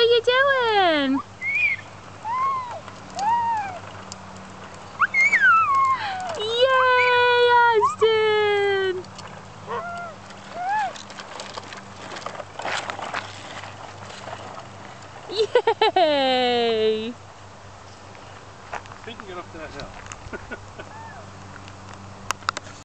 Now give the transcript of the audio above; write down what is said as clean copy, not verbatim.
you doing? Yay, Austin! Yay! So you can get up to that hill.